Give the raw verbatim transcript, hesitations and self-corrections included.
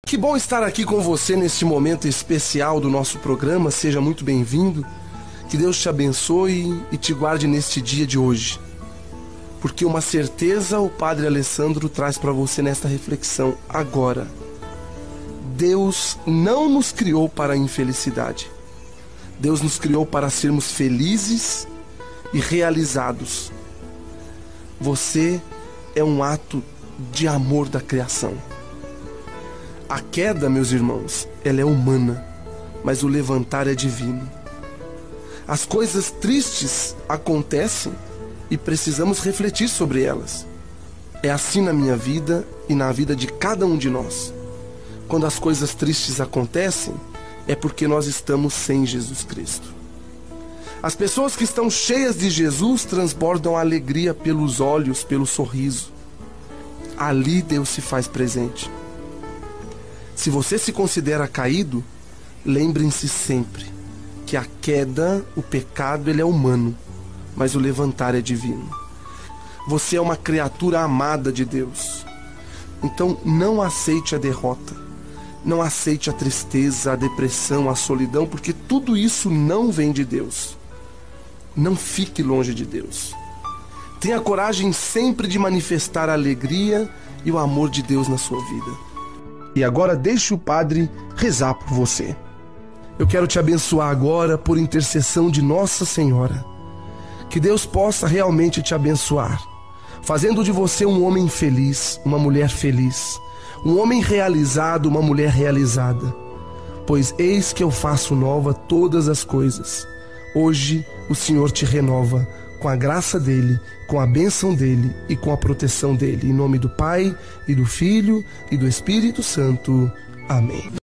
Que bom estar aqui com você neste momento especial do nosso programa. Seja muito bem-vindo. Que Deus te abençoe e te guarde neste dia de hoje. Porque uma certeza o Padre Alessandro traz para você nesta reflexão agora. Deus não nos criou para a infelicidade. Deus nos criou para sermos felizes e realizados. Você é um ato de amor da criação. A queda, meus irmãos, ela é humana, mas o levantar é divino. As coisas tristes acontecem e precisamos refletir sobre elas. É assim na minha vida e na vida de cada um de nós. Quando as coisas tristes acontecem, é porque nós estamos sem Jesus Cristo. As pessoas que estão cheias de Jesus transbordam a alegria pelos olhos, pelo sorriso. Ali Deus se faz presente. Se você se considera caído, lembrem-se sempre que a queda, o pecado, ele é humano, mas o levantar é divino. Você é uma criatura amada de Deus. Então não aceite a derrota, não aceite a tristeza, a depressão, a solidão, porque tudo isso não vem de Deus. Não fique longe de Deus. Tenha coragem sempre de manifestar a alegria e o amor de Deus na sua vida. E agora deixe o Padre rezar por você. Eu quero te abençoar agora por intercessão de Nossa Senhora. Que Deus possa realmente te abençoar, fazendo de você um homem feliz, uma mulher feliz, um homem realizado, uma mulher realizada. Pois eis que eu faço nova todas as coisas. Hoje o Senhor te renova com a graça dele, com a bênção dele e com a proteção dele. Em nome do Pai, e do Filho, e do Espírito Santo. Amém.